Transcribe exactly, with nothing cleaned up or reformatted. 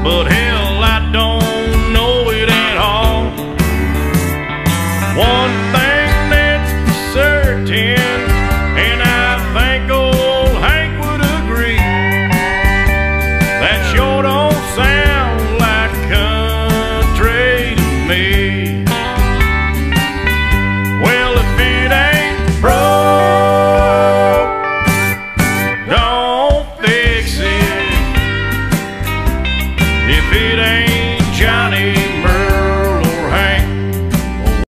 but hell, I don't know it at all. One thing that's certain, and I think old Hank would agree, that sure don't sound like country to me. Well, if it ain't broke, don't fix it. If it ain't Johnny